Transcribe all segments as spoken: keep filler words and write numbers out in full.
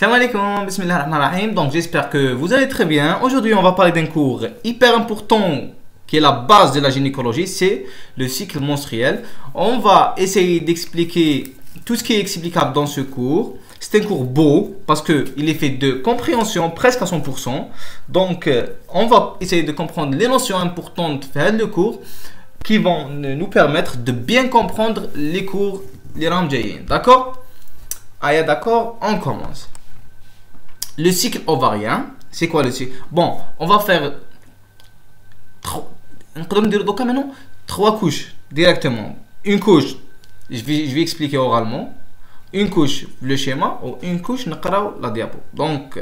Salam alaikum, bismillahirrahmanirrahim. Donc j'espère que vous allez très bien. Aujourd'hui on va parler d'un cours hyper important qui est la base de la gynécologie, c'est le cycle menstruel. On va essayer d'expliquer tout ce qui est explicable dans ce cours. C'est un cours beau parce qu'il est fait de compréhension presque à cent pour cent. Donc on va essayer de comprendre les notions importantes de le cours qui vont nous permettre de bien comprendre les cours, les ramjayin. D'accord? Ah, d'accord, on commence. Le cycle ovarien, c'est quoi le cycle? Bon, on va faire trois couches directement. Une couche, je vais, je vais expliquer oralement. Une couche, le schéma, ou une couche, la diapo. Donc,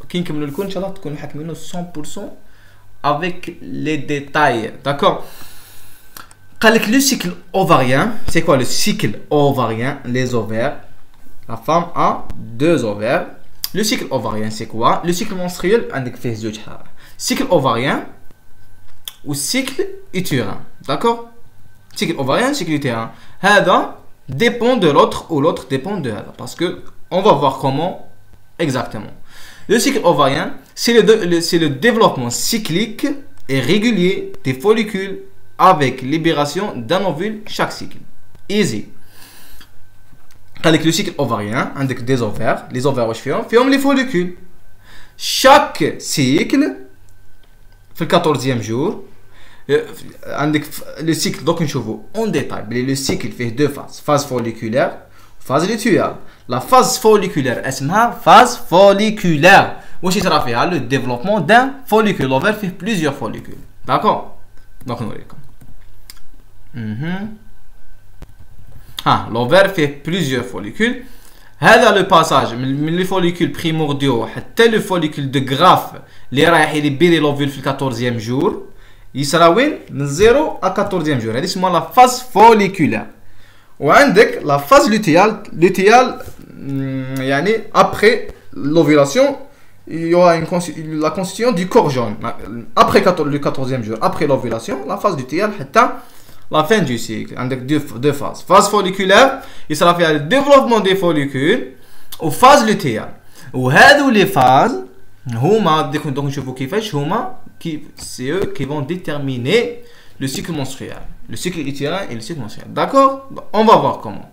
cent pour cent avec les détails. D'accord? Le cycle ovarien, c'est quoi le cycle ovarien? Les ovaires. La femme a deux ovaires. Le cycle ovarien, c'est quoi? Le cycle menstruel, عندك فيه زوج حالات. Cycle ovarien ou cycle utérin. D'accord? Cycle ovarien, cycle utérin. هذا dépend de l'autre ou l'autre dépend de هذا. Parce que on va voir comment exactement. Le cycle ovarien, c'est le, le, c'est le développement cyclique et régulier des follicules avec libération d'un ovule chaque cycle. Easy. Avec le cycle ovarien, avec des ovaires, les ovaires واش فيهم فيهم les follicules. Chaque cycle في le quatorzième jour عندك le cycle donc نشوفوا en détail. Le cycle fait deux phases, phase folliculaire, phase lutéale. La phase folliculaire اسمها phase folliculaire. واش يصرى فيها le développement d'un follicule. L'ovaire fait plusieurs follicules. D'accord? Donc نوريكم. Mhm. Ah, l'ovaire fait plusieurs follicules. هذا le passage من les follicules primordiaux حتى le follicule de graphe اللي رايح يليبيري l'ovule في le quatorzième jour يصرى وين؟ من zéro à quatorzième jour. هذه اسمها la phase folliculaire. وعندك la phase lutéale. lutéale يعني après l'ovulation il y aura une, la constitution du corps jaune. Après le quatorzième jour, après l'ovulation, la phase lutéale حتى la fin du cycle. Avec deux, deux phases. Phase folliculaire, il sera fait le développement des follicules ou phase lutéale. Ou les phases, donc je vous kiffe, c'est eux qui vont déterminer le cycle menstruel. Le cycle utérin et le cycle menstruel. D'accord? On va voir comment.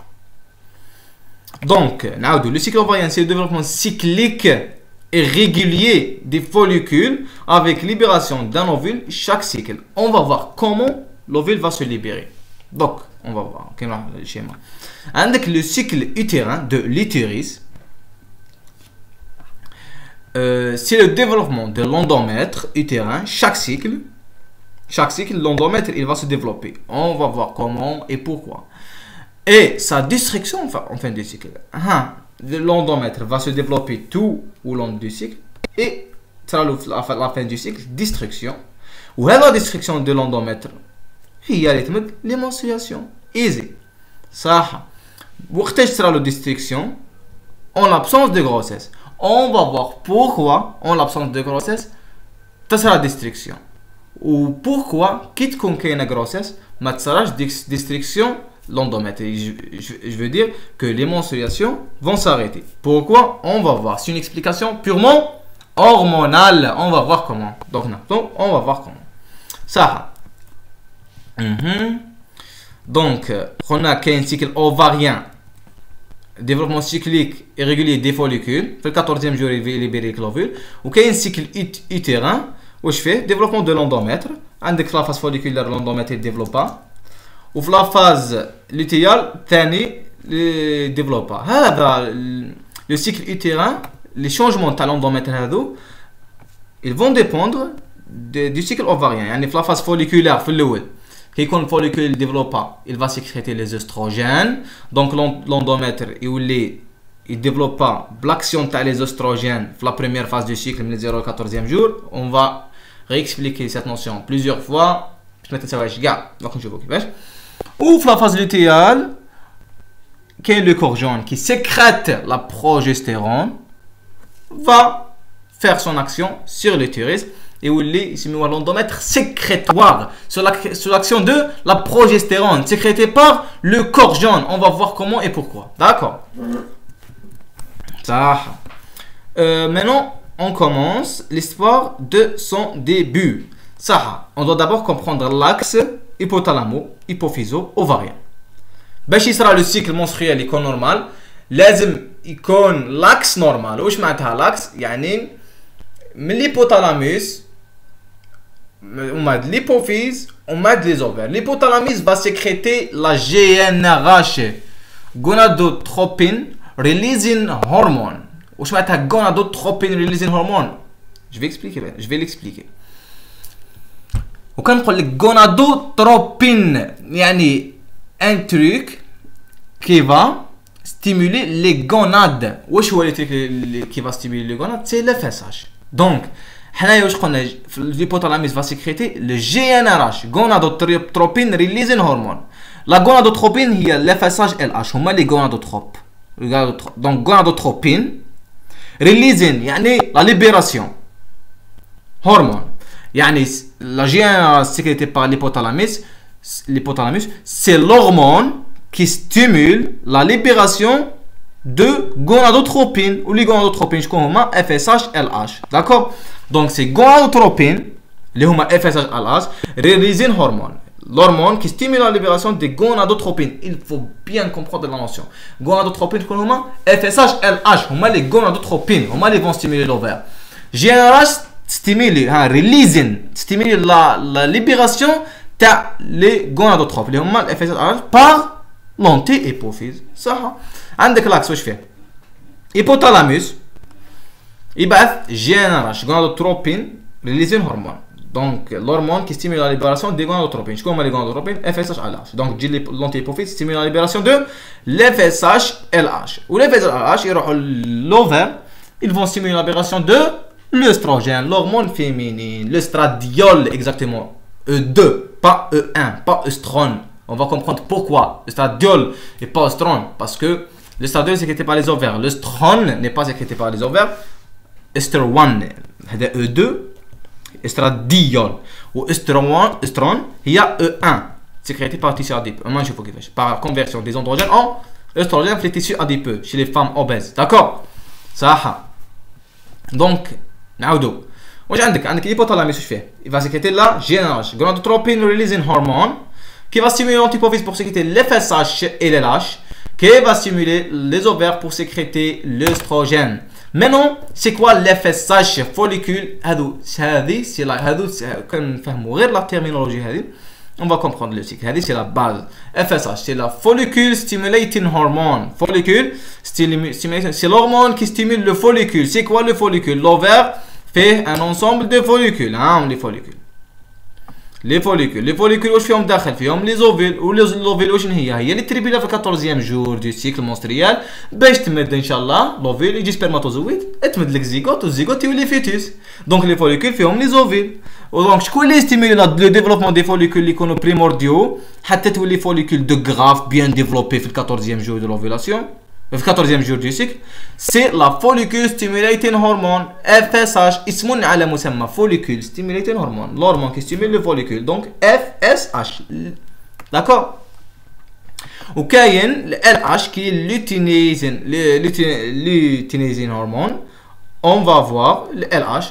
Donc, le cycle ovarien, c'est le développement cyclique et régulier des follicules avec libération d'un ovule chaque cycle. On va voir comment l'ovule va se libérer. Donc, on va voir le schéma. Avec le cycle utérin de l'utérus, euh, c'est le développement de l'endomètre utérin chaque cycle. Chaque cycle, l'endomètre, il va se développer. On va voir comment et pourquoi. Et sa destruction enfin, en fin de cycle. L'endomètre va se développer tout au long du cycle. Et ça, la fin du cycle, destruction. Ou la destruction de l'endomètre, هي اللي تمد les menstruations. Easy. صح. وقتاش تصرى la destruction? En l'absence de grossesse. On va voir pourquoi en l'absence de grossesse تصرى la destruction. Ou pourquoi كي تكون كاينة grossesse ما تصراش destruction l'endomètre. Je, je, je veux dire que les menstruations vont s'arrêter. Pourquoi? On va voir. C'est une explication purement hormonale. On va voir comment. Donc, donc on va voir comment. Ça. Mm-hmm. Donc, on a un cycle ovarien, développement cyclique et régulier des follicules. Le quatorzième jour, il va libérer l'ovule. Ou un cycle utérin, où je fais développement de l'endomètre. Avec la phase folliculaire, l'endomètre ne développe pas. Ou la phase lutéale, ne développe pas. Le cycle utérin, les changements de l'endomètre, ils vont dépendre de, du cycle ovarien. Yani la phase folliculaire, quand le follicule ne développe pas, il va sécréter les oestrogènes. Donc l'endomètre, il ne développe pas l'action des oestrogènes la première phase du cycle, de zéro au quatorzième jour. On va réexpliquer cette notion plusieurs fois. Ou la phase lutéale, qui est le corps jaune qui sécrète la progestérone, va faire son action sur l'utérus. Et où l'endomètre sécrétoire sur l'action de la progestérone sécrétée par le corps jaune. On va voir comment et pourquoi. D'accord. Ça. Euh, maintenant, on commence l'histoire de son début. Ça, on doit d'abord comprendre l'axe hypothalamo-hypophyso-ovarien. باش يصرى le cycle menstruel يكون normal لازم يكون l'axe normal. واش معناتها l'axe؟ يعني من l'hypothalamus وماد l'hypophyse وماد les ovaires. L'hypothalamus va sécréter la G N R H, gonadotropin releasing hormone. واش معناتها gonadotropin releasing hormone؟ Je vais expliquer, je vais l'expliquer. وكان نقول لك gonadotropin يعني un truc qui va stimuler les gonades. واش هو le truc qui va stimuler les gonades؟ c'est le fessage. Donc حنايا واش قلنا في l'hypothalamus va sécréter le G N R H, gonadotropin releasing hormone. La gonadotropine هي le fessage L H هما les gonadotropes. Donc gonadotropin releasing يعني la libération hormone. يعني la G N R H sécrétée par l'hypothalamus l'hypothalamus c'est l'hormone qui stimule la libération de gonadotropine ou les gonadotropines شكون هما F S H L H. D'accord? Donc c'est gonadotropine اللي هما F S H L H releasing hormone, l'hormone qui stimule la libération des gonadotropines. Il faut bien comprendre la notion. Gonadotropine شكون هما F S H L H هما les gonadotropines هما اللي vont stimuler l'ovaire. G N R H stimule ها releasing stimule la la libération تاع les gonadotropes اللي هما F S H L H par l'anti-hypophyse. صح؟ عندك لاكس واش فيه؟ hypothalamus يبعث G N R H gonadotropin releasing hormone. Donc l'hormone qui stimule la libération des gonadotropines. شكون هما les gonadotropines؟ F S H L H. Donc تجي l'anti-hypophyse stimule la libération de l'F S H L H. ou l'F S H L H يروحوا l'ovaire, ils vont stimuler la libération de l'œstrogène, l'hormone féminine, l'estradiol exactement. E deux, pas E un, pas œstrone. On va comprendre pourquoi l'estradiol et pas œstrone. Parce que l'estradiol est sécrété par les ovaires. L'œstrone n'est pas sécrété par les ovaires. Estrone, c'est E deux, estradiol. Ou estrone, estrone, il y a E un, sécrété par le tissu adipeux. Par conversion des androgènes en œstrogènes les tissus adipeux chez les femmes obèses. D'accord? Ça. Donc, نعودو. واش عندك؟ عندك l'hypothalamus واش فيه؟ Il va sécréter la G N R H, gonadotropin releasing hormone, qui va stimuler l'anti-hypophyse pour sécréter l'F S H et l'L H, qui va stimuler les ovaires pour sécréter l'œstrogène. Maintenant, c'est quoi l'F S H follicule؟ هادو هذه سي لا هادو كنفهموا غير لا terminologie هذه. On va comprendre le cycle. هذه c'est la base. F S H c'est la follicule stimulating hormone. Follicule stimulating, c'est l'hormone qui stimule le follicule. C'est quoi le follicule? L'ovaire fait un ensemble de follicules. Hein, les follicules. Les follicules. Les follicules واش فيهم داخل فيهم les ovules. و les ovules واش هي؟ هي اللي تربيلا في quatorzième jour du cycle menstruel باش تمد ان شاء الله l'ovule يجي سبرماتوزويد تمد لك زيغوت والزيغوت يولي فيتوس. Donc les follicules فيهم les ovules. Donc شكون اللي ستيمولي le développement des follicules اللي يكونوا primordiaux حتى تولي follicule de graphe bien développé في quatorzième jour de l'ovulation في quatorzième jour du cycle. C'est la follicule stimulating hormone F S H. اسم على مسمى follicule stimulating hormone, l'hormone qui stimule le follicule. Donc F S H. D'accord? وكاين ال L H qui est luteinizing luteinizing hormone. On va voir le L H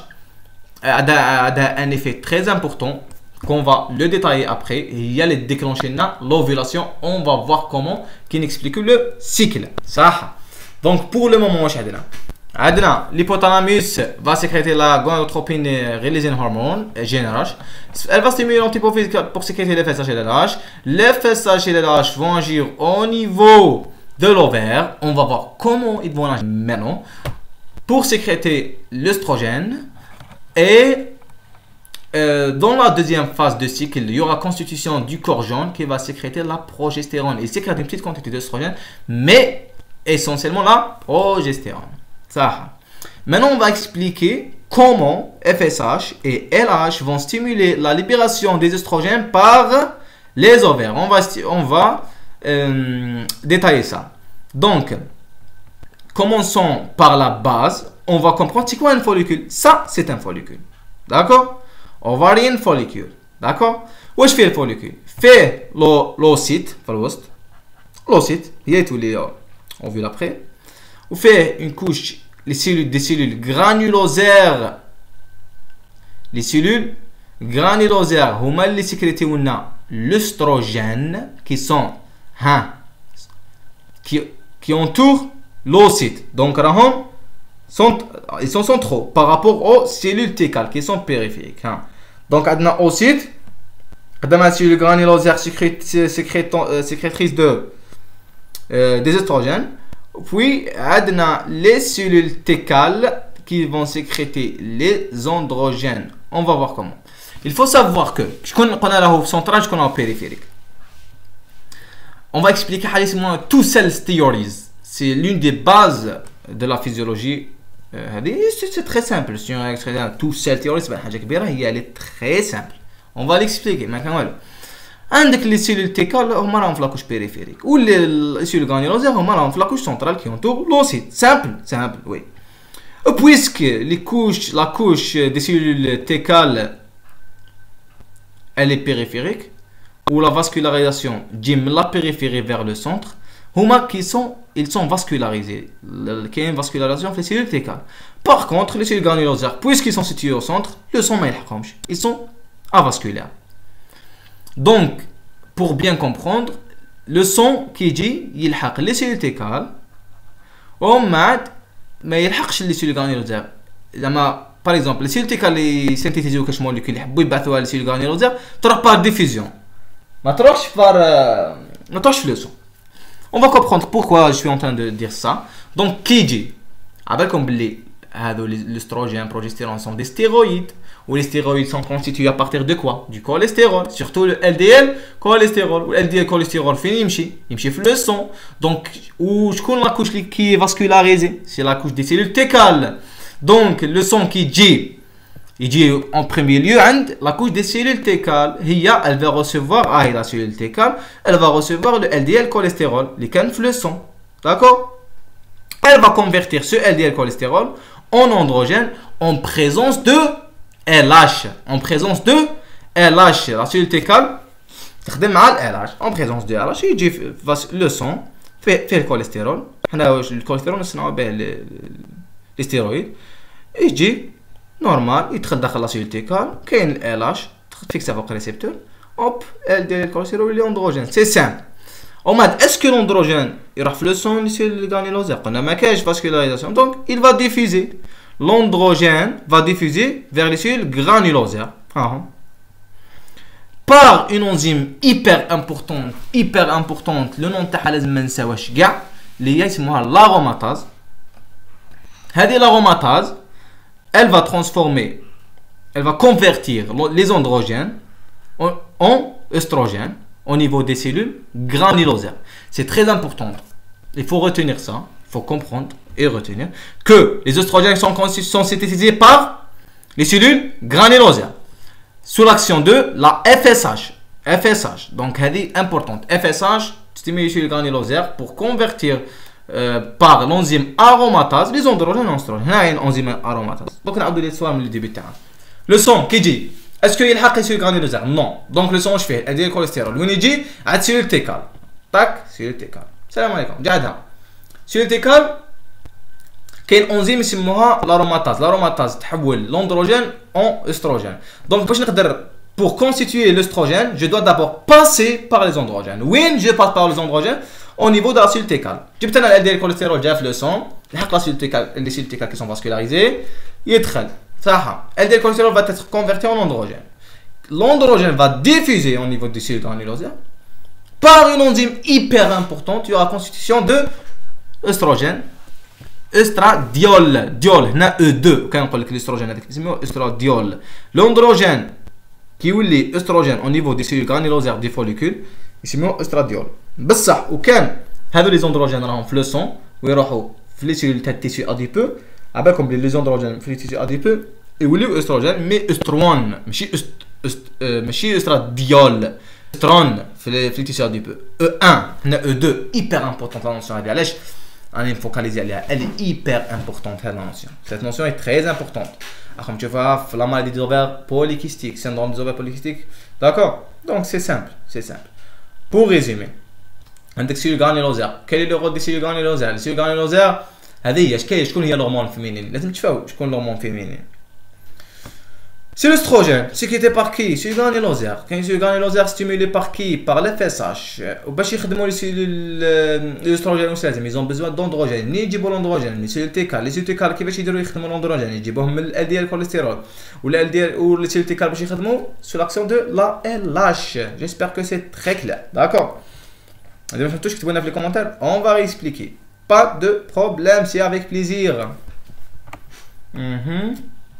a un effet très important qu'on va le détailler après. Il y a les déclenchés l'ovulation. On va voir comment qui explique le cycle. Ça. Donc pour le moment, l'hypothalamus va sécréter la gonadotropine releasing hormone G N R H. Elle va stimuler l'anti-hypophyse pour sécréter l'F S H et l'L H. L'F S H et l'L H vont agir au niveau de l'ovaire. On va voir comment ils vont agir maintenant pour sécréter l'œstrogène. Et euh, dans la deuxième phase de cycle, il y aura constitution du corps jaune qui va sécréter la progestérone. Il sécrète une petite quantité d'œstrogène, mais essentiellement la progestérone. Ça. Maintenant, on va expliquer comment F S H et L H vont stimuler la libération des œstrogènes par les ovaires. On va, on va euh, détailler ça. Donc, commençons par la base. On va comprendre c'est quoi un follicule. Ça, c'est un follicule. D'accord? Ovarian follicule. D'accord? Où je fais le follicule? Fait l'ocyte. L'ocyte. Il y a tous les ovules après. On fait une couche les cellules des cellules granulosères les cellules granulosères هما اللي sécrétيو لنا l'œstrogène qui sont hein, qui qui entourent l'ocyte. Donc راهم sont ils sont centraux par rapport aux cellules thécales qui sont périphériques. Hein. Donc عندنا ocyte عندنا cellules granulosères sécrétrices de euh, des oestrogènes. Puis عندنا les cellules thécales qui vont sécréter les androgènes. On va voir comment. Il faut savoir que شكون قلنا له central شكون له périphérique. On va expliquer حاجه اسمها two cells theories. C'est l'une des bases de la physiologie. هذه c'est très simple. Si on extrait two cell theories c'est حاجه كبيره هي elle est très simple. On va l'expliquer. ما كان والو. عندك les cellules thécales هما راهم في لاكوش périphérique ou les cellules granulosères هما راهم في لاكوش centrale qui entoure l'ocyte. Simple, simple, oui. Puisque les couches, la couche des cellules thécales elle est périphérique ou la vascularisation de la périphérie vers le centre, huma qui sont ils sont vascularisés. Il y a une vascularisation des cellules thécales. Par contre, les cellules granulosères, puisqu'ils sont situés au centre, le sang ما يلحقهمش. Ils sont avasculaires. Donc, pour bien comprendre, le sang qui dit يلحق les cellules thécales ومن ما يلحقش les cellules granulosères. لما par exemple les cellules thécales اللي synthétisيو كاش موليكول يحبوا يبعثوها les cellules granulosères تروح par diffusion. ما تروحش par ما تروحش في le sang. On va comprendre pourquoi je suis en train de dire ça. Donc qui dit عبالكم باللي هادو l'œstrogène, progestérone sont des stéroïdes. Ou les stéroïdes sont constitués à partir de quoi? Du cholestérol, surtout le L D L cholestérol. Le L D L cholestérol fini يمشي يمشي في le sang. Donc où شكون la couche qui est vascularisée? C'est la couche des cellules thécales. Donc le sang qui dit il dit en premier lieu عند la couche des cellules thécales. هي elle va recevoir ah la cellule thécale, elle va recevoir le L D L cholestérol اللي كان في le sang. D'accord? Elle va convertir ce L D L cholestérol en androgène en présence de L H, en présence de L H, la cellule thécale تخدم مع ال L H, en présence de L H يجي le sang fait fait le cholestérol. حنا الكوليسترول نصنعوا به les stéroïdes يجي normal يدخل داخل la cellule thécale كاين ال L H تفيكسا فوق الريسبتور hop L D L cholestérol اللي androgène. C'est simple. وماد est-ce que l'androgène يروح في le sang les cellules granulosères؟ قلنا ما كاينش vascularisation donc il va diffuser. L'androgène va diffuser vers les cellules granulosères ah. par une enzyme hyper importante hyper importante le nom تاعها لازم ما نساوهاش كاع اللي هي اسمها l'aromatase. هذه l'aromatase elle va transformer elle va convertir les androgènes en, en oestrogènes au niveau des cellules granulosères. C'est très important, il faut retenir ça, il faut comprendre et retenir que les oestrogènes sont, sont synthétisés par les cellules granulosères sous l'action de la F S H. F S H, donc elle est importante. F S H stimule les cellules granulosères pour convertir euh, par l'enzyme aromatase les androgènes en oestrogènes. Là, il y a une enzyme aromatase. Donc, on a oublié le début. Le son qui dit est-ce qu'il y a les cellules granulosères? Non. Donc, le son je fais elle dit le cholestérol. On dit à cellule thécale. Tac, cellule thécale. Salam alaikum. Jada. Cellule thécale. كاين انزيم يسموها l'aromatase. L'aromatase تحول l'androgène en oestrogène. Donc باش نقدر pour constituer l'œstrogène, je dois d'abord passer par les androgènes. وين je passe par les androgènes? Au niveau de la cellule thécale. جبت انا ال L D L cholestérol جا في le sang, لحق la cellule thécale, les cellules thécales qui sont vascularisées, يدخل. صح. L D L cholestérol va être converti en androgène. L'androgène va diffuser au niveau des cellules granulosères par une enzyme hyper importante, il y aura constitution de oestrogène. Estradiol, diol, هنا E deux كنقول لك الاستروجين هذاك اسمه estradiol. L'androgène qui يولي استروجين au niveau des cellules granulosères du follicule يسموه estradiol. بصح وكان هذو لي زوندروجين راهم في لو سون ويروحوا في لي سيلول تاع التيسيو اديبو. عبالكم بلي لي زوندروجين في لي تيسيو اديبو يوليو استروجين مي استروان ماشي است است ماشي استراديول استرون في لي في لي تيسيو اديبو. E un هنا E deux hyper importante la notion هذه. علاش راني مفوكاليزي عليها؟ elle est hyper importante هذه la notion. Cette notion est très importante. راكم تشوفوها في la maladie des ovaires polykystiques, syndrome des ovaires polykystiques. D'accord? Donc c'est simple, c'est simple. Pour résumer, عندك cellules granulosères. Quel est le rôle des cellules granulosères? Les cellules granulosères هذه هي شكاية شكون هي l'hormone féminine لازم تفهموا شكون l'hormone féminine. C'est l'œstrogène, sécrété par qui? C'est le granulosaire. Quand c'est le granulosaire stimulé par qui? Par l'F S H. وباش يخدموا les cellules l'œstrogène واش لازم ils ont besoin d'androgène. ني يجيبوا l'androgène les cellules T K les cellules T K كيفاش يديروا يخدموا l'androgène يجيبوهم من ال دي ال كوليسترول ولا ال دي ال و les cellules T K باش يخدموا sur l'action de la L H. J'espère que c'est très clair. D'accord. إذا ما فهمتوش كتبوا لنا في les commentaires. On va réexpliquer. Pas de problème, c'est avec plaisir. Mhm.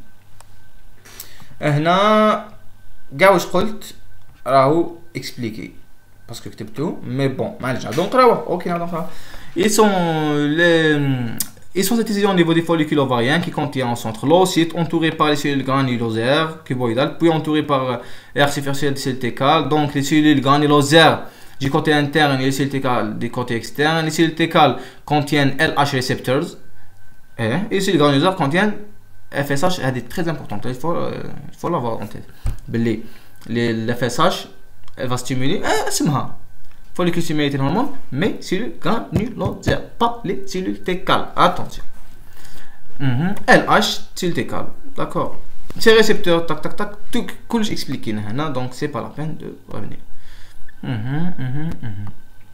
هنا كاع واش قلت راهو اكسبليكي باسكو كتبتو مي بون معليش نعاودو نقراوه اوكي نعاودو نقراوه. ils sont les ils sont synthétisés au niveau des follicules ovariens qui contiennent en centre l'ovocyte entouré par les cellules granulosères cuboïdales puis entouré par l'aire superficielle des cellules T K. Donc les cellules granulosères du côté interne et les cellules T K du côté externe. Les cellules T K contiennent L H receptors et les cellules granulosères contiennent F S H. Elle est très importante, il faut, euh, il faut l'avoir en tête. Les, les, l'F S H, elle va stimuler, euh, c'est marrant. Follicule stimulating hormone, mais cellules granulosères, pas les cellules T K. Attention. Mm-hmm. L H, cellules T K, d'accord. Ces récepteurs, tac tac tac, tout que j'explique là, donc c'est pas la peine de revenir. Mm-hmm, mm-hmm, mm-hmm.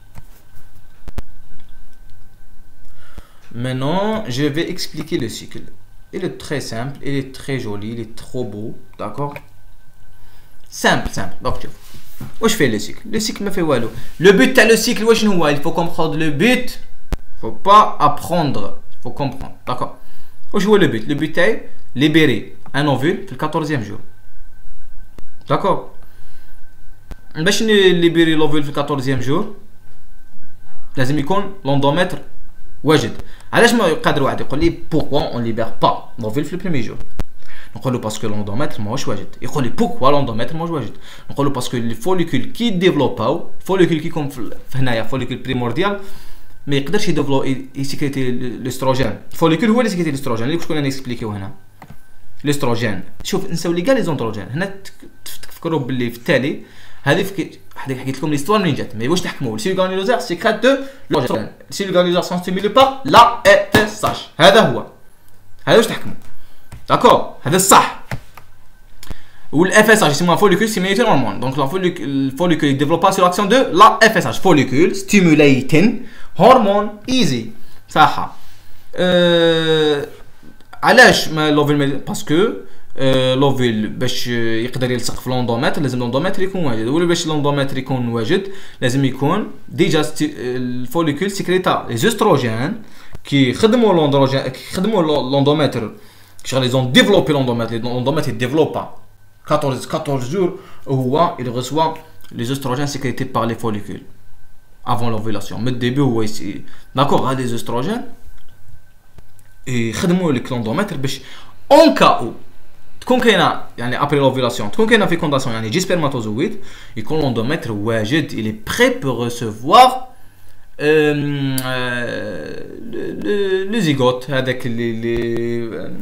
Maintenant, je vais expliquer le cycle. Il est très simple, il est très joli, il est trop beau, d'accord? Simple, simple. Donc, واش fait le cycle? Le cycle ما fait والو. Le but تاع le cycle واش هو? Il faut comprendre le but. Il faut pas apprendre, il faut comprendre, d'accord? واش هو le but? Le but تاعي libérer un ovule في le quatorzième jour. D'accord? باش libérer l'ovule في le quatorzième jour لازم يكون l'endomètre واجد. علاش ما يقدر واحد يقول لي pourquoi on libère pas l'ovule في le premier jour؟ نقول له باسكو l'endomètre ماهوش واجد. يقول لي pourquoi l'endomètre ماهوش واجد؟ نقول له باسكو لي فوليكول كي ديفلوباو فوليكول كي يكون في هنايا فوليكول بريمورديال ما يقدرش يديفلو يسكريتي الاستروجين. الفوليكول هو اللي يسكريتي الاستروجين اللي كنا نكسبليكيو هنا. الاستروجين شوف نساو لي كاع لي زوندروجين هنا تفكروا باللي في التالي هذه حديك حكيت لكم ليستوار منين جات مي واش تحكموا لي سيلول غانيلوزير سيكريت دو لوجين سيلول غانيلوزير سون ستيمولي با لا اف اس اش. هذا هو هذا واش تحكموا داكور هذا الصح. والاف اس اش يسموها فوليكول ستيموليتين هرمون. دونك الفوليكول يديفلوبا سور لاكسيون دو لا اف اس اش فوليكول ستيموليتين هرمون ايزي صح. أه علاش ما لوفيل باسكو أه لوفيل باش يقدر يلصق في لوندومتر لازم لوندومتر يكون واجد. ولا باش لوندومتر يكون واجد لازم يكون ديجا الفوليكول سيكريتا لي زوستروجين كي يخدموا لوندروجين كي يخدموا لوندومتر شغل ils ont développé l'endomètre l'endomètre il développe quatorze quatorze jours هو il reçoit les oestrogènes sécrétés par les follicules avant l'ovulation. Mais au début هو d'accord هاد les oestrogènes يخدموا لك l'endomètre باش en cas où تكون كاينه يعني après l'ovulation تكون كاينه fécondation يعني يجي سبرماتوزويد يكون l'endomètre واجد il est prêt pour recevoir euh, euh, le, le, le zygote هذاك اللي اللي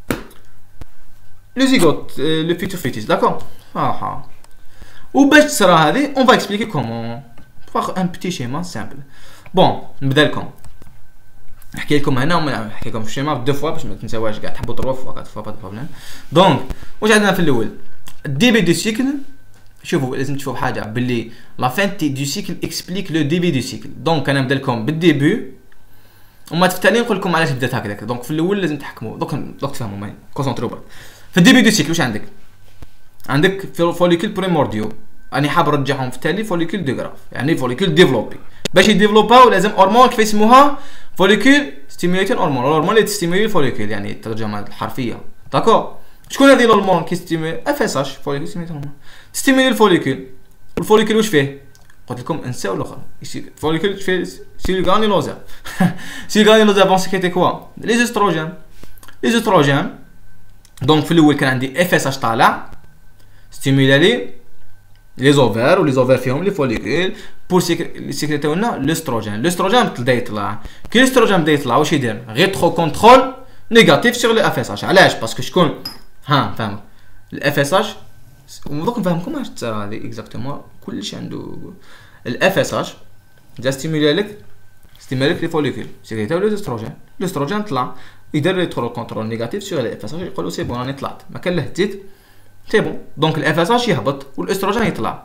le zygote, euh, le futur fœtus, d'accord? Ah ah. Ou باش تصرا هذه, on va expliquer comment. Faire un petit schéma simple. Bon, نبدا لكم. نحكي لكم هنا ونحكي لكم في الشيما دو فوا باش ما تنساوهاش كاع تحبوا تروا فوا كاع فوا با دو بروبليم. دونك واش عندنا في الاول؟ الديبي دو سيكل. شوفوا لازم تشوفوا حاجه باللي لا فين دو سيكل اكسبليك لو ديبي دو سيكل. دونك انا نبدا لكم بالديبي وما تفتالي نقول لكم علاش بدات هكذاك. دونك في الاول لازم تحكموا دوك دوك تفهموا معايا كونسونطرو برك. في الديبي دو سيكل واش عندك؟ عندك فوليكول بريمورديو راني حاب نرجعهم في التالي فوليكول دو غراف يعني فوليكول ديفلوبي. باش يديفلوباو لازم هرمون كيف يسموها فوليكول ستيموليتين هرمون. الهرمون اللي تستيمولي الفوليكول يعني الترجمه الحرفيه داكور. شكون هذه الهرمون كي ستيمولي اف اس اش فوليكول ستيموليتين هرمون تستيمولي الفوليكول. والفوليكول واش فيه؟ قلت لكم انساو الاخر فوليكول فيه سيل غانيلوزا سيل غانيلوزا بون سيكريتي كوا لي زوستروجين لي زوستروجين. دونك في الاول كان عندي اف اس اش طالع ستيمولا لي لي زوفير ولي زوفير فيهم لي فوليكول بور سيكريتيو لنا الاستروجين. الاستروجين بدا يطلع كي الاستروجين بدا يطلع واش يدير؟ غيترو كونترول نيجاتيف سور لي اف اس اش. علاش؟ باسكو شكون ها فاهم الاف اس اش دوك نفهمكم واش تصير هذه اكزاكتومون كلشي عنده الاف اس اش جا ستيمولا لك ستيمولي لي فوليكول سيكريتاو الاستروجين الاستروجين طلع يدير ريترو كونترول نيجاتيف سور الاف اس اش يقولوا سي بون راني طلعت ما كان له تزيد سي بون دونك الاف اس اش يهبط والاستروجين يطلع.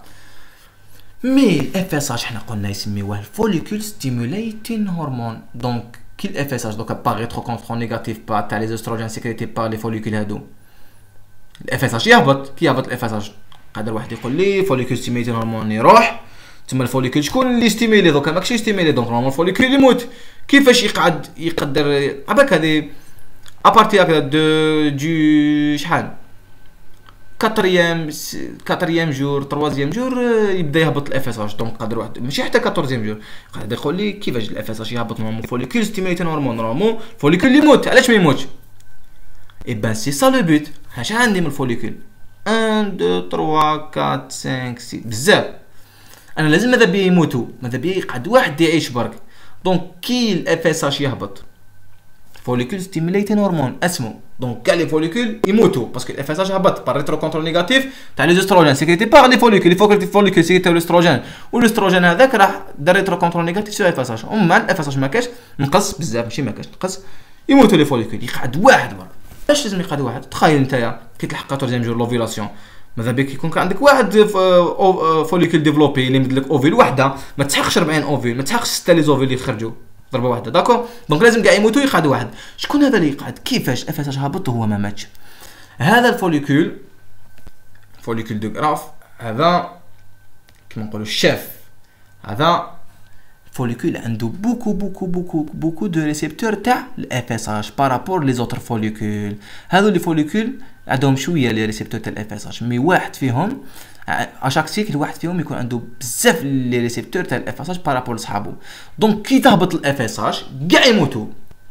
مي الاف اس اش حنا قلنا يسميوه الفوليكول ستيموليتين هرمون. دونك كي الاف اس اش دوكا باغ ريترو كونترول نيجاتيف با تاع لي استروجين سيكريتي با لي فوليكول هادو الاف اس اش يهبط. كي يهبط الاف اس اش قادر واحد يقول لي فوليكول ستيموليتين هرمون يروح تما الفوليكول شكون اللي ستيميلي دوكا ماكشي ستيميلي دونك نورمال الفوليكول يموت. كيفاش يقعد يقدر عباك هادي ابارتي هكذا دو دو شحال كاتريام كاتريام جور تروازيام جور يبدا يهبط الاف اس اش. دونك قادر واحد ماشي حتى كاتورزيام جور قادر يقول لي كيفاش الاف اس اش يهبط نورمال الفوليكول ستيميليتين هرمون نورمال الفوليكول يموت. علاش ما يموتش؟ اي بان سي سا لو بوت. شحال عندي من الفوليكول واحد اثنين ثلاثة أربعة خمسة ستة بزاف. انا لازم ماذا بيا يموتوا ماذا بيا يقعد واحد يعيش برك. دونك كي الاف اس اش يهبط فوليكول ستيموليتين هرمون اسمو دونك كاع لي فوليكول يموتوا باسكو الاف اس اش هبط بار ريترو كونترول نيجاتيف تاع لي استروجين سيكريتي بار لي فوليكول لي فوليكول فوليكول سيكريتيو الاستروجين والاستروجين هذاك راح دار ريترو كونترول نيجاتيف سو الاف اس اش. ومن الاف اس اش ما كاش نقص بزاف ماشي ما كاش نقص يموتوا لي فوليكول يقعد واحد برك. علاش لازم يقعد واحد؟ تخيل نتايا كي تلحق أربعطاش جور لوفيلاسيون ماذا بك يكون عندك واحد فوليكول ديفلوبي اللي مدلك اوفيل وحده ما تحقش أربعين اوفيل ما تحقش ستة لي زوفيل اللي يخرجوا ضربه واحده داكو. دونك لازم كاع يموتوا يقعد واحد. شكون هذا اللي يقعد؟ كيفاش اف اس اش هبط وهو ما ماتش؟ هذا الفوليكول فوليكول دو غراف هذا كما نقولوا الشاف هذا فوليكول عنده بوكو بوكو بوكو بوكو دو ريسبتور تاع الاف اس اش بارابور لي زوتر فوليكول. هذو لي فوليكول عندهم شويه لي ريسبتور تاع الاف اس اش مي واحد فيهم اشاك سيكل واحد فيهم يكون عنده بزاف لي ريسبتور تاع الاف اس اش بارابور لصحابو. دونك كي تهبط الاف اس اش كاع يموتوا.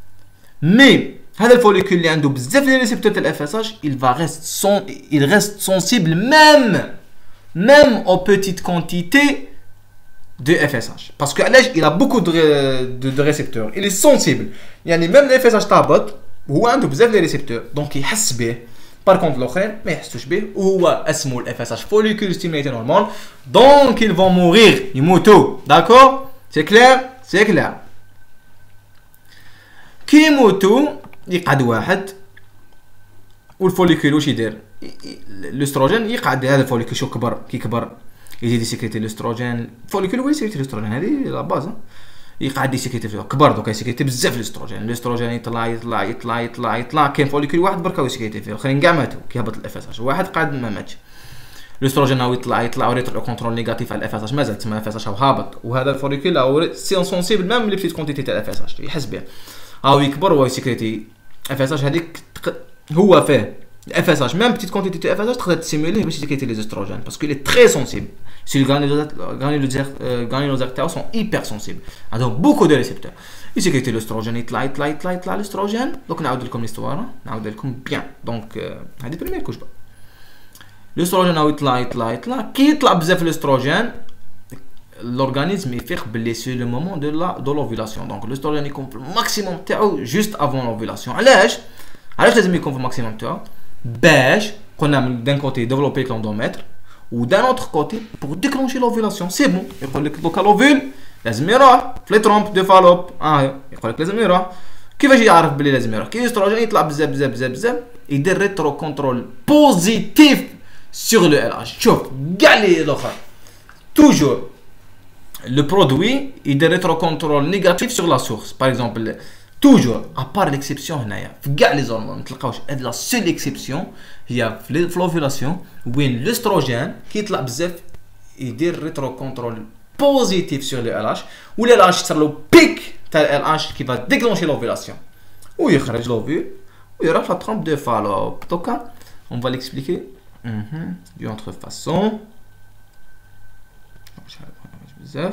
مي هذا الفوليكول اللي عنده بزاف لي ريسبتور تاع الاف اس اش il va reste son il reste sensible même même aux petites quantités de F S H parce que علاش il a beaucoup de de, de récepteurs il est sensible يعني même الاف اس اش تهبط وهو عنده بزاف لي ريسبتور دونك يحس به. Par contre الاخرين ما يحسوش به وهو اسمه الاف اس اش فوليكول ستيموليتين هرمون دونك ils vont mourir يموتوا. داكور سي كلير سي كلير. كي يموتوا يقعد واحد والفوليكول واش يدير؟ الاستروجين يقعد هذا الفوليكول شو كبر كي كبر يزيد يسكريتي الاستروجين. الفوليكول هو يسكريتي الاستروجين هذه لا باز يقعد يسكريتي فيه كبر دوكا يسكريتي بزاف الاستروجين. الاستروجين يطلع يطلع يطلع يطلع يطلع كاين فوليكول واحد بركا ويسكريتي فيه الاخرين كاع ماتوا كي هبط الاف اس اش. واحد قاعد ما ماتش. الاستروجين هو يطلع يطلع وريترو كونترول نيجاتيف على الاف اس اش مازال تما الاف اس اش هابط وهذا الفوليكول هو سي سونسيبل ميم لي بتيت كونتيتي تاع الاف اس اش يحس بها هاو يكبر وهو يسكريتي اف اس اش هذيك هو فيه الاف اس اش ميم بتيت كونتيتي تاع اف اس اش تقدر تسيموليه باش يسكريتي لي استروجين باسكو لي تري سونسيبل. Si les granulosaires تاعو sont hyper sensibles عندهم beaucoup de récepteurs يسكريتي الاستروجين يطلع يطلع يطلع يطلع الاستروجين. دونك نعاود لكم ليستوار نعاود لكم بيان. دونك هذه بريمير كوش با الاستروجين هو يطلع يطلع يطلع كي يطلع بزاف الاستروجين l'organisme يفيق باللي سي لو مومون دو لا دو لوفيلاسيون. دونك الاستروجين يكون في الماكسيموم تاعو جوست افون لوفيلاسيون. علاش علاش لازم يكون في الماكسيموم تاعو؟ باش قلنا من دان كوتي ديفلوبي كلوندومتر و دان اوتر كوتي بور ديكلونشي لوفيلاسيون. سي بون يقول لك دوكا لوفيل لازم يروح في لي ترومب دو فالوب اه يقول لك لازم يروح. كيفاش يعرف بلي لازم يروح؟ كي الاستروجين يطلع بزاف بزاف بزاف بزاف يدير ريترو كونترول بوزيتيف سور لو ال اش. شوف كاع لي الاخر توجور le produit يدير ريترو كونترول نيجاتيف سور لا سورس. باغ اكزومبل توجور ابار ليكسيبسيون هنايا في كاع لي زورمون ما تلقاوش هاد لا سول اكسيبسيون هي في لوفيلاسيون وين الاستروجين كي يطلع بزاف يدير ريترو كونترول بوزيتيف سور لو ال اش ولا ال اش تصير له بيك تاع ال اش كي فا ديكلونشي لوفيلاسيون ويخرج لوفيل ويروح في لا ترومب دو فالوب. دوكا اون فا ليكسبليكي دو اونتر فاسون بزاف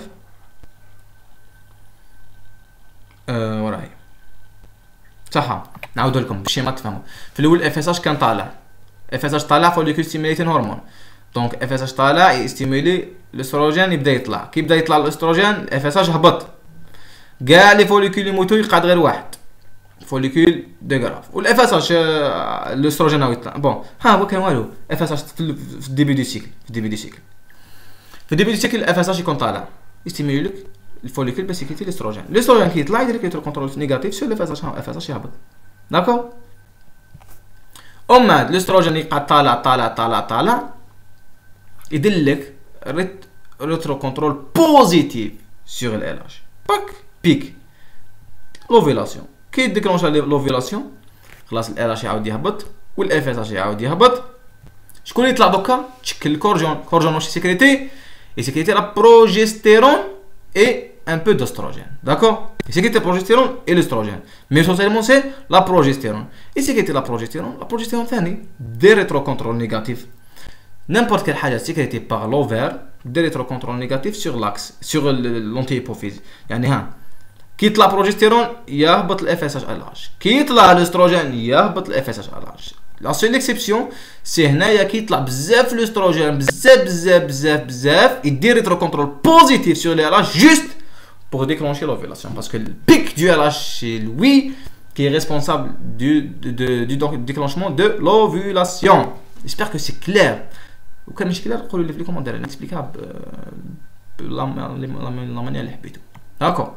أه وراي صح. نعاود لكم باش ما تفهموا. في الاول اف اس اش كان طالع اف اس اش طالع فوليكول ستيموليتين هرمون دونك اف اس اش طالع يستيمولي الاستروجين يبدا يطلع. كي يبدا يطلع الاستروجين اف اس اش هبط كاع لي فوليكول يموتوا يقعد غير واحد فوليكول دو غراف والاف اس اش الاستروجين هو يطلع. بون ها هو كان والو اف اس اش في الديبي دو سيكل في الديبي دو سيكل في الديبي دو سيكل اف اس اش يكون طالع يستيمولي لك الفوليكول باش يكريتي الاستروجين. الاستروجين كي يطلع يدير لك كونترول نيجاتيف سور الاف اس اتش اف اس اتش يهبط. داكور. ومن بعد الاستروجين يقعد طالع طالع طالع طالع يدير لك ريت ريترو كونترول بوزيتيف سور ال اتش. باك بيك لوفيلاسيون. كي ديكلونشا لوفيلاسيون خلاص ال اتش يعاود يهبط والاف اس اتش يعاود يهبط. شكون اللي يطلع دوكا؟ تشكل الكورجون. كورجون واش سيكريتي؟ يسيكريتي لا بروجستيرون اي un peu d'ostrogène, d'accord? Et c'est qui la progestérone et l'oestrogène. Mais essentiellement c'est la progestérone. Et c'est qui la progestérone? La progestérone fait des rétrocontrôles négatifs. N'importe quelle chose sécrétée par l'ovaire, des rétrocontrôles négatifs sur l'axe, sur l'antihypophyse. يعني ها quitte la progestérone يهبط ال F S H L H. quitte l'oestrogène يهبط ال F S H L H. La seule exception c'est هنايا كي يطلع بزاف l'oestrogène بزاف بزاف بزاف بزاف يدير rétrocontrôle positif sur les L H juste pour déclencher l'ovulation. Parce que le pic du L H, c'est lui qui est responsable du, de, de, du déclenchement de l'ovulation. J'espère que c'est clair. Ou quand c'est clair, قولوا لي في les commentaires. Inexplicable de la, la, la manière اللي حبيتو. D'accord.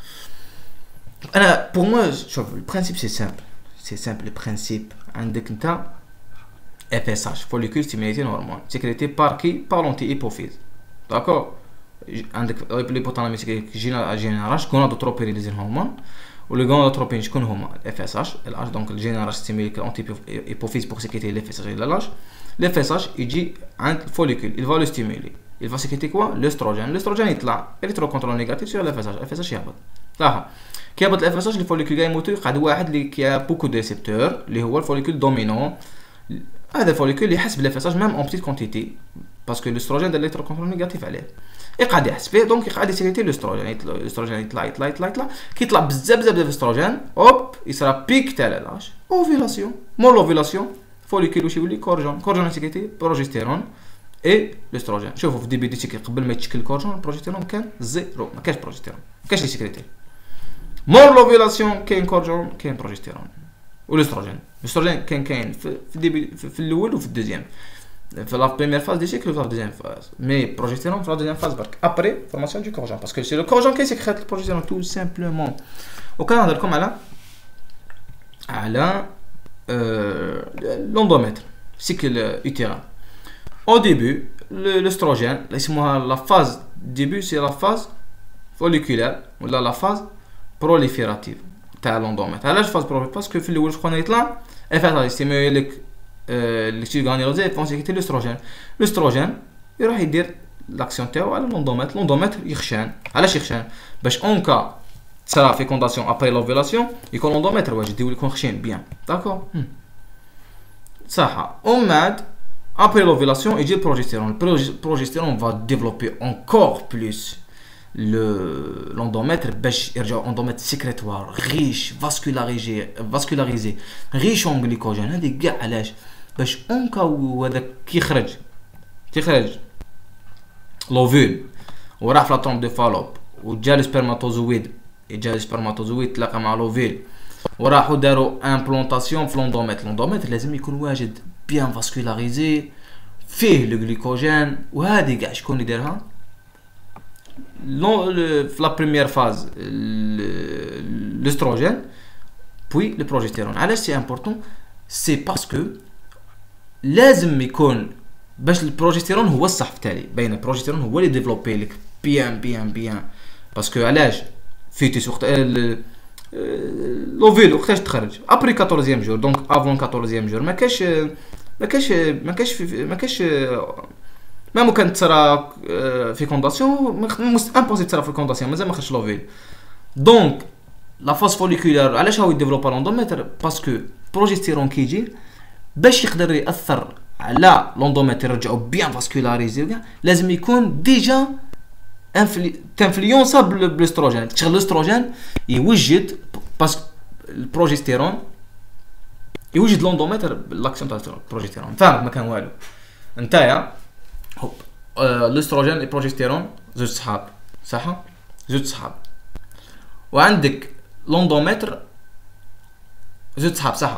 أنا pour moi, شوف, le principe c'est simple. C'est simple le principe. عندك أنت F S H, follicule stimulating hormone, sécrété par qui? Par l'antihypophyse. D'accord. عندك الهيبوثالاميس جينيرال شكون هادو تروبيريليزين هرمون ولي غونادوتروبين شكون هما اف اس اتش ال اتش دونك الجينيرال ستيميليك الانتي ايبوفيز بور سيكريتي الاف اس اتش ال اتش الاف اس اتش يجي عند الفوليكول il va le stimuler il va sécréter quoi l'œstrogène الاستروجين يطلع الكترو كونترول نيجاتيف سور الاف اس اتش الاف اس اتش يهبط صح كي يهبط الاف اس اتش الفوليكول جاي موتو يقعد واحد اللي كي بوكو دو ريسبتور اللي هو الفوليكول دومينون هذا الفوليكول اللي يحس بالاف اس اتش ميم اون بتيت كونتيتي باسكو الاستروجين دار الكترو كونترول نيجاتيف عليه يقعد يحس فيه دونك يقعد يسيكريتي الاستروجين الاستروجين يطلع يطلع يطلع يطلع كي يطلع بزاف بزاف ديال الاستروجين اوب يصرا بيك تاع الاش اوفيلاسيون مور لوفيلاسيون فوليكول واش يولي كورجون كورجون يسيكريتي بروجستيرون اي الاستروجين شوفوا في الديبي دي سيكل قبل ما يتشكل الكورجون البروجستيرون كان زيرو ما كاش بروجستيرون ما كاش يسيكريتي مور لوفيلاسيون كاين كورجون كاين بروجستيرون والاستروجين الاستروجين كان كاين في الديبي في الاول وفي الدوزيام في la première phase du cycle ou la deuxième phase. Mais progestérone dans la deuxième phase. Après, formation du corjon. Parce que c'est le corjon qui sécrète le progestérone tout simplement. Au Canada, comme à la, à la euh, l'endomètre, cycle utérin. Au début, l'œstrogène, laissez-moi la phase début, c'est la phase folliculaire ou là la phase proliférative. T'as l'endomètre. À la phase proliférative, parce que في الأول شكون يطلع؟ إفراز يستمر لك اللي تيجي غانيروزي فون سيكريتي الاستروجين الاستروجين يروح يدير لاكسيون تاعو على لوندوميتر لوندوميتر يخشان علاش يخشان باش اون كا تصرا فيكونداسيون ابري لوفيلاسيون يكون لوندوميتر واجد يكون خشين بيان داكور صح ومن بعد ابري لوفيلاسيون يجي البروجستيرون البروجستيرون va développer encore plus le l'endomètre باش يرجعوا اندوميتر سيكريتوار ريش فاسكولاريزي فاسكولاريزي ريش اون غليكوجين هذه كاع علاش باش اونكا وهذاك كيخرج كيخرج لوفول وراح في لا طومب دو فالوب وجا السبرماتوزويد جا السبرماتوزويد تلاقى مع لوفول وراحوا داروا امبلونطاسيون في لوندوميتر لوندوميتر لازم يكون واجد بيان فاسكولاريزي فيه لو غليكوجين وهذه كاع شكون يديرها Non, le, la première phase, l'œstrogène, puis le progestérone. Alors c'est important, c'est parce que لازم يكون باش البروجستيرون هو الصح في تالي بين البروجستيرون هو اللي ديفلوبي لك بيان بيان بيان باسكو علاش فيتوس وقت لوفيل وقتاش تخرج ابري كاطورزيام جور دونك افون كاطورزيام جور ما كاش ما كاش ما كاش ما كاش ما ممكن تصرا فيكونداسيون امبوسيبل تصرا فيكونداسيون مازال ما خرجش لوفيل دونك لا فاز فوليكولار علاش هو يديفلوبا لوندوميتر باسكو بروجستيرون كيجي باش يقدر ياثر على لوندوميتر يرجعو بيان فاسكولاريزي لازم يكون ديجا تنفلونسا بالاستروجين تشغل الاستروجين يوجد باسكو البروجستيرون يوجد لوندوميتر لاكسيون تاع البروجستيرون فاهم ما كان والو نتايا هوب آه الاستروجين البروجستيرون زوج صحاب صح زوج صحاب وعندك لوندوميتر زوج صحاب صح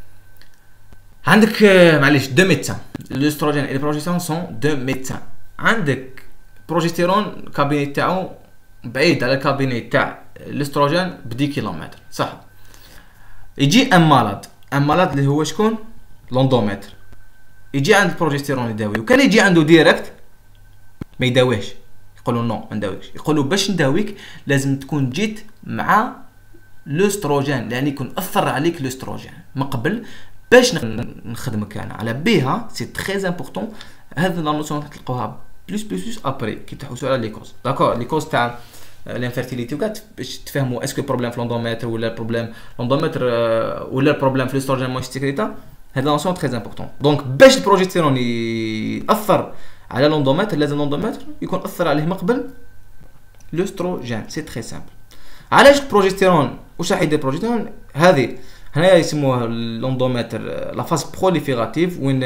عندك معليش دو ميدسان الاستروجين et le progestérone sont deux médecins عندك بروجستيرون كابينيت تاعو بعيد على الكابيني تاع الاستروجين ب عشرة كيلومتر صح. يجي ام مالاد ام مالاد اللي هو شكون لوندومتر، يجي عند البروجستيرون يداوي، وكان يجي عنده ديريكت ما يداويش، يقولوا نو ما نداويكش، يقولوا باش نداويك لازم تكون جيت مع الاستروجين، يعني يكون اثر عليك الاستروجين من قبل باش نخدمك انا على بها. سي تري امبورطون هذا لا نوسيون تلقاوها بلوس بلوس بلوس ابري كي تحوسوا على لي كوز داكور. لي كوز تاع الانفيرتيليتي وكاع باش تفهموا اسكو بروبليم في لوندومتر ولا بروبليم لوندومتر ولا بروبليم في الاستروجين موش سيكريتا. هذا لا نوسيون تري امبورطون. دونك باش البروجستيرون ياثر على لوندومتر لازم لوندومتر يكون اثر عليه من قبل الاستروجين. سي تري سامبل. علاش البروجستيرون واش راح يدير البروجستيرون؟ هذه هنايا يسموها لوندومتر لا فاز بروليفيراتيف، وين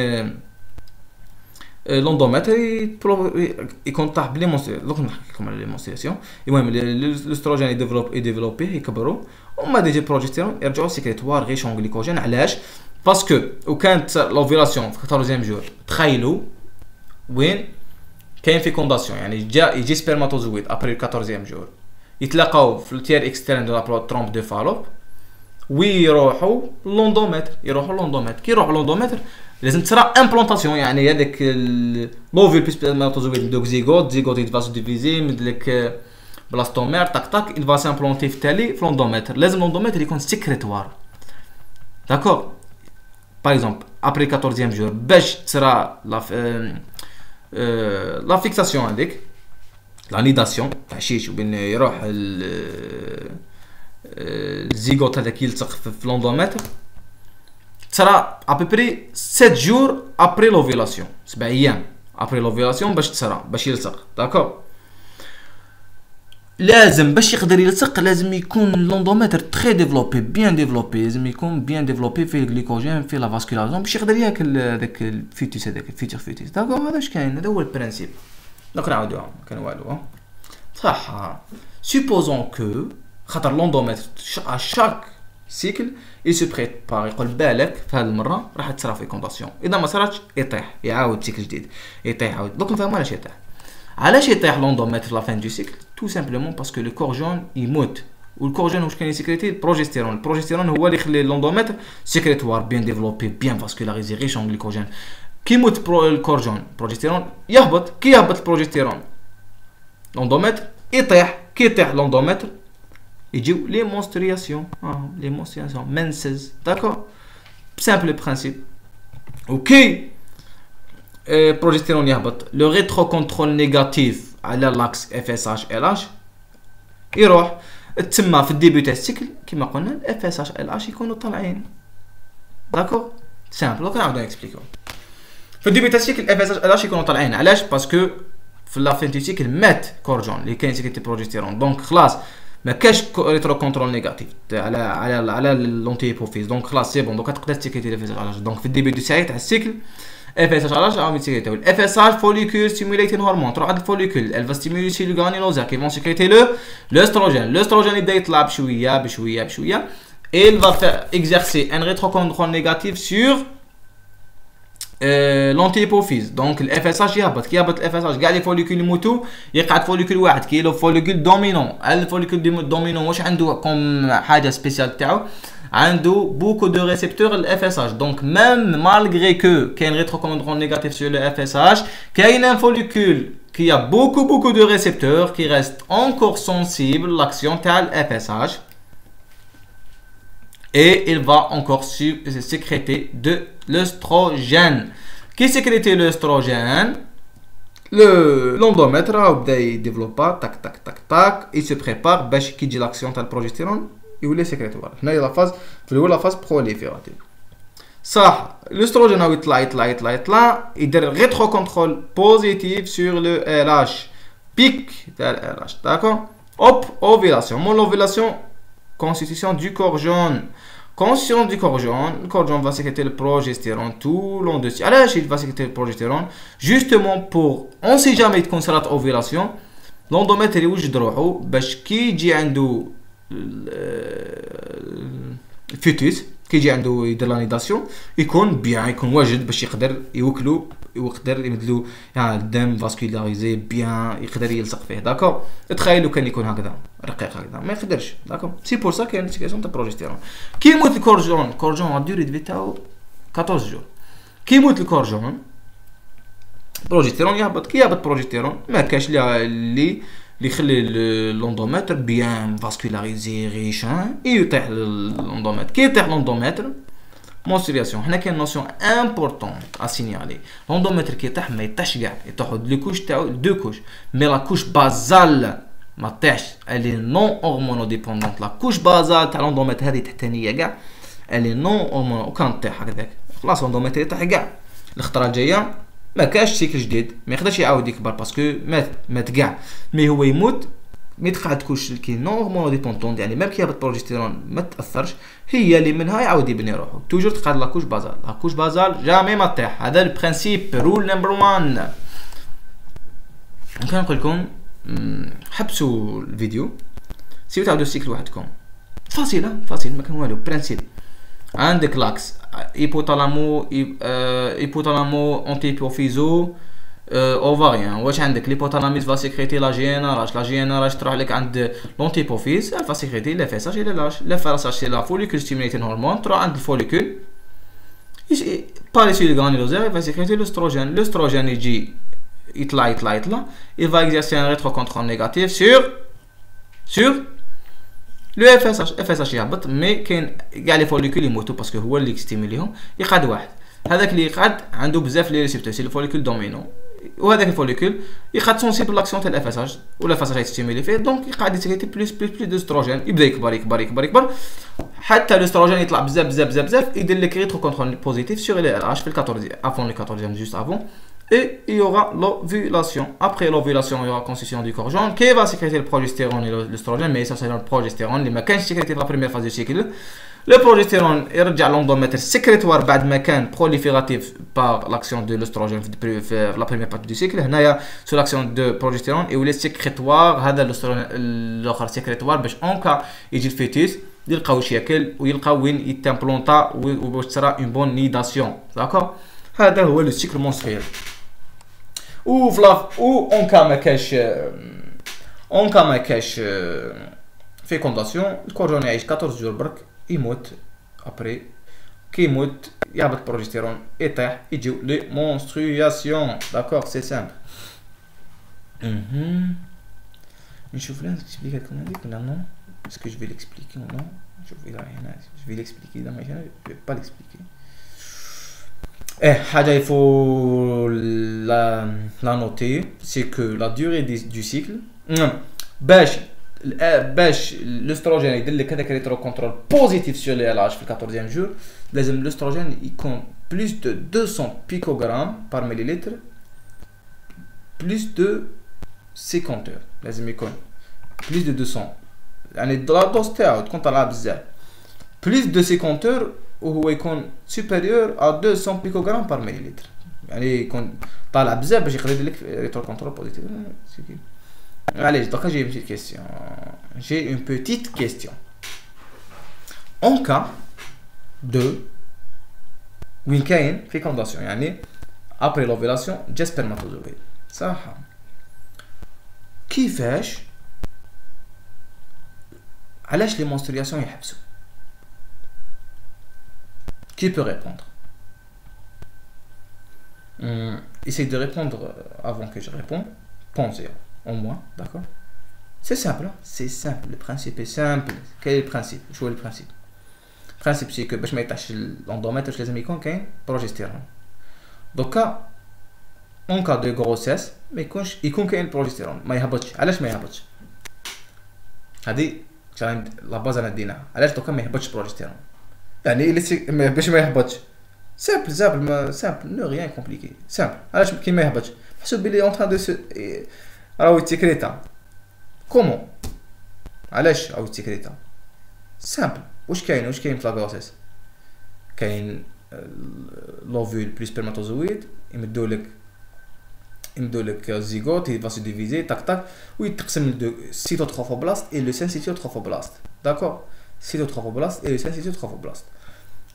لوندومتر يكون طاح بلي مونسترياسيون. دوك نحكي لكم على لي مونسترياسيون. المهم الاستروجين يديفلوب يديفلوبي يكبروا، وما ديجي البروجستيرون يرجعوا سيكريتوار غيشون غليكوجين. علاش؟ باسكو وكانت لوفيلاسيون في أربعطاش جور تخيلوا وين كاين فيكونداسيون، يعني جا يجي سبرماتوزويد ابري أربعطاش جور يتلاقاو في التير اكسترن دو لا ترومب دو فالوب ويروحوا لوندومتر، يروحوا لوندومتر. كي يروحوا لوندومتر لازم تصرا امبلونطاسيون، يعني هذاك لوفيل بلس سبرماتوزويد دوك زيغوت زيغوت يتفاسو ديفيزي مدلك بلاستومير تاك تاك il va s'implanter في التالي في لوندومتر. لازم لوندومتر يكون سيكريتوار داكور. باغ اكزومبل ابري أربعطاش جور باش تصرا لا لا فيكساسيون هذيك لا نيداسيون تاع شيش وبين يروح الزيغوت هذاك يلصق في لوندومتر تصرا ابري سبعة جور ابري لوفيلاسيون، سبع ايام ابري لوفيلاسيون باش تصرا باش يلصق داكور. لازم باش يقدر يلصق لازم يكون لوندومتر تري ديفلوبي بيان ديفلوبي، لازم يكون بيان ديفلوبي في الجليكوجين في لا فاسكولاريزون باش يقدر ياكل هذاك الفيتوس هذاك الفيتور فيتوس داكور. هذا اش كاين، هذا هو البرانسيب. دونك نعاودوها ما كان والو صح. سوبوزون كو خاطر لوندومتر ا شاك سيكل اي سو بريبار يقول بالك في هذه المره راح تصرا فيكونداسيون، اذا ما صراتش يطيح يعاود سيكل جديد يطيح يعاود. دوك نفهموا علاش يطيح. علاش يطيح لوندومتر لا فان دو سيكل؟ تو سامبلومون باسكو لو كورجون يموت، والكورجون واش كاين يسيكريتي البروجستيرون. البروجستيرون هو اللي يخلي لوندومتر سيكريتوار بيان ديفلوبي بيان فاسكولاريزي ريش اون غليكوجين. كي يموت الكورجون البروجستيرون يهبط، كي يهبط البروجستيرون لوندومتر يطيح، كي يطيح لوندومتر يجيو لي مونسترياسيون اه لي مونسترياسيون منسز داكور بسامبل برانسيب. وكي بروجستيرون يهبط لو ريترو كونترول نيجاتيف على لاكس اف اس اش ال اش يروح تسمى في الديبي تاع السيكل كيما قلنا الاف اس اش ال اش يكونوا طالعين داكور سامبل. دونك نعاودو نكسبليكو في الديبي تاع السيكل اف اس اش ال اش يكونوا طالعين. علاش؟ باسكو في لا فين دو سيكل مات كورجون اللي كاين سيكريتي بروجستيرون، دونك خلاص ما كاش ريترو كونترول نيجاتيف على على على لونتي هيبوفيز، دونك خلاص سي بون دونك تقدر تسيكريتي الاف اس اش ال اش. دونك في الديبي دو ساعه تاع السيكل اف اس اش ال اش عم يسيكريتيو الاف اس اش فوليكول ستيموليتين هرمون تروح عند الفوليكول elle va stimuler les granulosas qui vont sécréter le l'œstrogène. L'œstrogène يبدا يطلع بشويه بشويه بشويه et il va faire exercer un rétrocontrôle négatif sur لونتيبوفيز. دونك الاف اس اش يهبط، كي يهبط الاف اس اش كاع لي فوليكول يموتوا يقعد فوليكول واحد كي لو فوليكول دومينون. الفوليكول دومينون واش عنده كوم حاجه سبيسيال تاعو؟ عنده بوكو دو ريسبتور الاف اس اش. دونك ميم مالغري كو كاين ريتروكونترول نيجاتيف سور الاف اس اش كاين ان فوليكول qui a beaucoup beaucoup de récepteurs qui reste encore sensible à l'action de l'F S H et il va encore sécréter de l'œstrogène. Qui sécrète l'œstrogène? Le l'endomètre a développé, tac tac tac tac, il se prépare باش كي تجي l'action تاع البروجستيرون يولي سيكريتوار. هنايا لا فاز في الاول لا فاز بروليفيراتيف صح. الاستروجين هو يطلع يطلع يطلع يطلع يدير ريترو كونترول بوزيتيف سور لو ال اش بيك تاع ال اش داكور. اوب اوفيلاسيون مون اوفيلاسيون constitution du corps jaune. Constitution du corps jaune, le corps jaune va sécréter le progestérone tout long de cycle. Alors, il va sécréter le progestérone justement pour, on sait jamais de concernant l'ovulation. L'endomètre est où je dois, parce qu'il y a un fœtus, كيجي عنده يدير لانيداسيون يكون بيان، يكون واجد باش يقدر يوكلو، يقدر يمدلو يعني الدم فاسكولاريزي بيان، يقدر يلصق فيه. داكور تخيلوا كان يكون هكذا رقيق هكذا ما يقدرش. داكور سي بور سا كاين سيكريسيون تاع بروجستيرون. كي يموت الكورجون، الكورجون لا دوري دو تاعو أربعطاش جور. كي يموت الكورجون بروجستيرون يهبط. كي يهبط بروجستيرون ما كاش اللي اللي يخلي لوندومتر بيان فاسكولاريزي ريش يطيح لوندومتر. كي يطيح لوندومتر مونسترياسيون، حنا كاين نوسيون امبورطون ا سينيالي. لوندومتر كي يطيح ما يطيحش كاع، يطيحوا لي كوش تاعو دو كوش، مي لا كوش بازال ما طيحش، الي نون هرمونو ديبوندونت. لا كوش بازال تاع لوندومتر هذه تحتانيه كاع الي نون هرمونو، وكان طيح هكذاك خلاص لوندومتر يطيح كاع. الخطره الجايه ما كاش سيكل جديد، ما يقدرش يعاود يكبر باسكو مات مات كاع، مي هو يموت مي تقعد كوش كي نون هرمون ديبوندون، يعني ميم كي يهبط بروجستيرون ما تاثرش، هي اللي منها يعاود يبني روحو. توجور تقعد لا كوش بازال، لا كوش بازال جامي ما طيح. هذا البرانسيب رول نمبر واحد. كان نقول لكم حبسوا الفيديو سيو تعاودوا السيكل وحدكم، فاصله فاصل ما كان والو. برانسيب عندك لاكس ايبوتالامو ايبوتالامو انتي بوفيزو اوفاريان. واش عندك ليبوتالاميس فا سيكريتي لا جي ان ار اش، لا جي ان ار اش تروح لك عند لونتي بوفيز فا سيكريتي لا فيساج الى لاش. لا فيساج سي لا فوليكول ستيميليتين هرمون، تروح عند الفوليكول باريسي لو غرانيلوزير فا سيكريتي لوستروجين. لوستروجين يجي يطلع يطلع يطلع il va exercer un rétrocontrôle négatif sur sur لو اف اس اش. اف اس اش يهبط مي كاين كاع لي فوليكول يموتوا باسكو هو اللي يستيميليهم. يقعد واحد هذاك اللي يقعد عنده بزاف لي ريسبتور سي الفوليكول دومينو، وهذاك الفوليكول يقعد سونسيبل لاكسيون تاع الاف اس اش ولا اف اس اش يستيميلي فيه، دونك يقعد يسكريتي بلوس بلوس بلوس دو استروجين، يبدا يكبر يكبر يكبر يكبر حتى الاستروجين يطلع بزاف بزاف بزاف بزاف، يدير لك ريترو كونترول بوزيتيف سور لي ار اش في الكاتورز افون لي كاتورز جوست افون. Et il y aura l'ovulation. Après l'ovulation, il y aura la constitution du corps jaune qui va sécréter le progestérone et l'œstrogène, mais essentiellement le progestérone, les ما كانش sécrété dans la première phase du cycle. Le progestérone يرجع l'endomètre sécrétoire بعد ما كان prolifératif par l'action de l'œstrogène في la première partie du cycle. هنايا sous l'action de progestérone يولي sécrétoire هذا الآخر sécrétoire باش en cas يجي الفيتوس يلقاو واش ياكل ويلقاو وين يتامبلونطا وباش تصرا une bonne nidation. D'accord. هذا هو لو سيكل مونستريال. و فلا و اون كا ما كاش اون كا ما كاش فيكونداسيون الكورجون يعيش أربعطاش جور برك يموت. ابري كي يموت يهبط بروجستيرون يطيح يجيو لي مونسترياسيون. داكور سي سامبل. اها نشوف لازم نكسبليكي لكم هذيك ولا نو اسكو جو في ليكسبليكي ولا نو. شوف اذا هنا جو في ليكسبليكي اذا ما هنا جو با ليكسبليكي. Eh, il faut la, la noter, c'est que la durée du, du cycle, باش باش l'œstrogène يدير لك هذاك ريترو كونترول بوزيتيف sur les L H في الكاتورزيام جور، لازم l'œstrogène يكون plus de deux cents picogrammes par millilitre plus de cinquante heures. لازم يكون plus de deux cents، يعني لا دوز تاعو تكون طالعه بزاف plus de cinquante heures وهو يكون supérieur à deux cents picogrammes par millilitre، يعني يكون طالع بزاف باش يقدر يدير لك ريترو كونترول بوزيتيف. علاش دوكا جاي بيتيت كيسيون، جي اون بيتيت كيسيون اون كا دو وين كاين فيكونداسيون، يعني ابري لوفيلاسيون جا سبرماتوزويد صح، كيفاش علاش لي مونسترياسيون يحبسوا؟ Qui peut répondre? hum, Essayez de répondre avant que je réponde. Pensez au moins, d'accord? C'est simple, hein? C'est simple. Le principe est simple. Quel est le principe? Je vois le principe. Le principe, c'est que je mets l'endomètre, je les ai mis quand même progestérone. Donc, en cas de grossesse, mais quand il contient le progestérone, ما يهبطش. علاش ما يهبطش؟ هذه la base أنا ديناها. علاش دوكا ما يهبطش progestérone؟ يعني باش ما يهبطش سامبل سامبل ما سامبل نو ريان كومبليكي سامبل. علاش كي ما يهبطش؟ حسب بلي اون تران دو سو راهو تيكريتا كومون. علاش راهو تيكريتا سامبل؟ واش كاين واش كاين في لا غروسيس؟ كاين لوفول بلس سبرماتوزويد يمدوا لك يمدوا لك زيغوت يفا سو ديفيزي تاك تاك ويتقسم لدو سيتوتروفوبلاست اي لو سينسيتوتروفوبلاست. داكور. Cytotrophoblast et le syncytotrophoblast.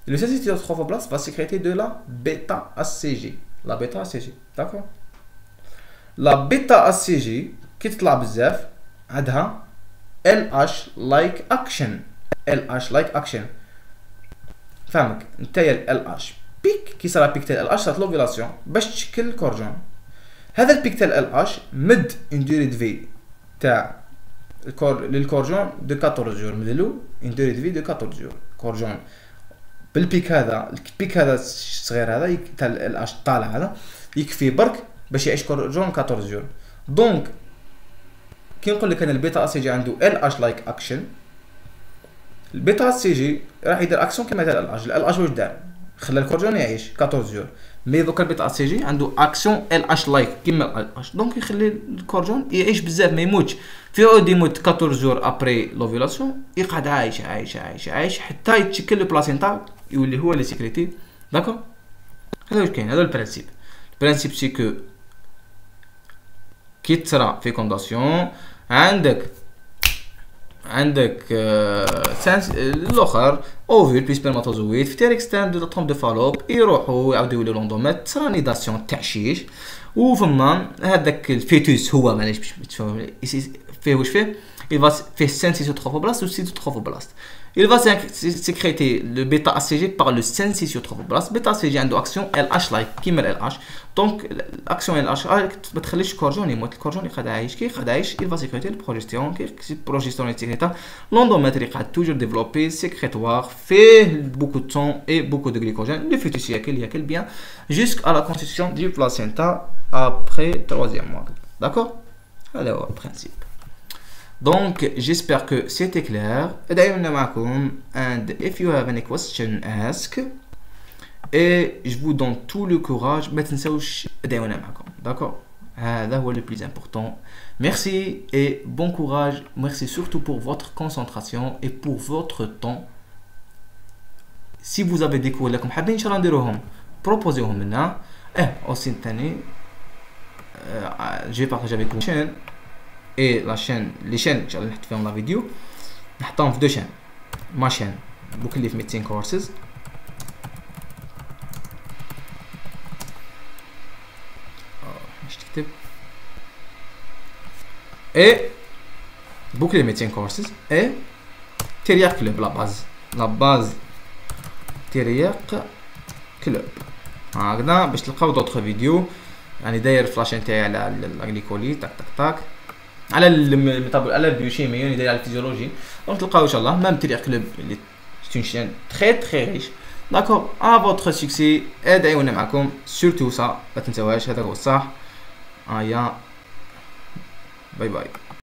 Le synthétiseur trophoblast va sécréter de la bêta-A C G. La bêta-A C G, d'accord. La bêta-A C G qui تطلع بزاف عندها L H like action. L H like action. فهمك نتايا ال L H بيك كي صرا بيك تاع ال H صارت لوفيلاسيون باش تشكل الكورجون. هذا البيك تاع ال L H مد اون دوري دو في تاع الكور للكورجون دو أربعطاش جور، مدلو اون دوري دو في دو أربعطاش جور. كورجون بالبيك هذا، البيك هذا الصغير هذا تاع ال H طالع هذا يكفي برك باش يعيش كورجون أربعطاش جور. دونك كي نقول لك انا البيتا سي جي عنده ال اش لايك اكشن، البيتا سي جي راح يدير اكسيون كيما تاع ال اش. ال اش واش دار؟ خلى الكورجون يعيش أربعطاش جور. مي دوكا البيتا سي جي عنده اكسيون ال اش لايك كيما ال اش، دونك يخلي الكورجون يعيش بزاف ما يموتش. في عود يموت أربعطاش جور ابري لوفيلاسيون يقعد عايش عايش عايش عايش حتى يتشكل البلاسينتا يولي هو لي سيكريتي. داكور، هذا واش كاين، هذا البرانسيب. البرانسيب سي كو كي تصرا فيكونداسيون عندك عندك سانس الاخر اوفيل بي سبرماتوزويد في تير اكسترن دو طوم دو فالوب يروحوا يعاودوا يوليو لوندومات، تصرا نيداسيون تعشيش، وفما هذاك الفيتوس هو معليش باش تفهم فيه واش فيه، il va faire synthesis trophoblast ou cytotrophoblast. Il va sécréter le bêta A C G par le synthesis trophoblast. Bêta A C G a une action L H like qui met L H. Donc l'action L H ما تخليش الكورجون يموت، الكورجون يقعد عايش. كي يقعد عايش il va sécréter le progestérone. كي البروجستيرون يسكريتا l'endomètre يقعد toujours développer sécrétoire fait beaucoup de sang et beaucoup de glycogène. Le fœtus ياكل ياكل bien jusqu'à la constitution du placenta après troisième mois. D'accord? هذا هو البرانسيب. Donc j'espère que c'était clair. ادعونا معكم and if you have any question ask. Et je vous donne tout le courage. ما تنسوش ادعونا معكم. D'accord. هذا هو le plus important. Merci et bon courage. Merci surtout pour votre concentration et pour votre temps. Si vous avez des cours لكم حابين ان شاء الله نديروهم proposez-هم لنا. اه aussi ثاني je vais partager avec vous chaîne et la chaîne les chaînes ان شاء الله نحط فيهم لا فيديو نحطهم في دو شين. ما شين بوك اللي في ميديسين كورسز باش تكتب اي بوك اللي ميديسين كورسز اي تيرياق كلوب لا باز لا باز تيرياق كلوب. هكذا باش تلقاو دوطخ فيديو يعني داير فلاشين تاعي على الجليكولي تاك تاك تاك على الميتابول على البيوشيمي يعني داير على الفيزيولوجي. دونك تلقاو ان شاء الله ميم تيرياق كلوب اللي سي اون شين تري تري ريش. داكور ا فوتر سوكسي. ادعونا معكم سورتو سا ما تنساوهاش، هذا هو الصح. ايا باي باي.